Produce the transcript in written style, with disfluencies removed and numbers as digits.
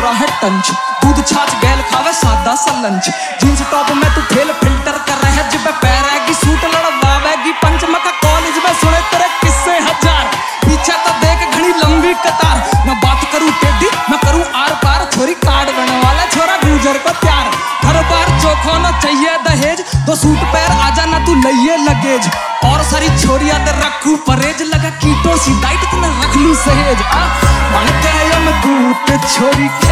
छोरा है टंच, दूध छाछ गैल खावे सादा सा लंच। जींस टॉप में तू फेल फिल्टर कर रहा है, जिब पैरेगी सूट लड़वावेगी पंच। मका कॉलेज में सुने तेरे किस्से हजार, पीछे तो देख घनी लंबी कतार। मैं बात करूं टेढ़ी मैं करूं आर पार, छोरी कार्ड बनने वाला छोरा गुजर को प्यार। हर बार चोखो न चाहिए दहेज, दो सूट पैर आजा ना तू लइये लगेज। और सारी छोरिया ते रखू परहेज, लगा कीटो सी डाइट ते रख लू सहेज। बन के हम दूत छोरी